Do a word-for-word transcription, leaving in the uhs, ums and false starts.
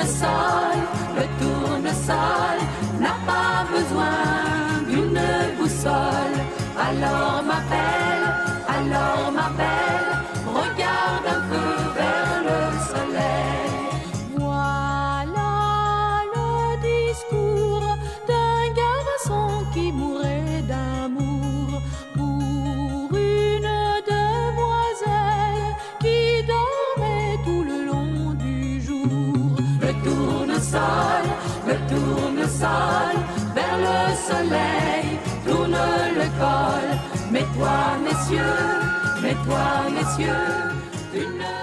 tournesol, le tournesol n'a pas besoin d'une boussole. Alors ma belle, alors ma belle, regarde un peu vers le soleil. Voilà le discours d'un garçon qui mourait d'amour pour une demoiselle qui dormait tout le long du jour. Le tournesol, le tournesol, vers le soleil, tourne le col. Mais toi, messieurs, mais toi, messieurs, tu ne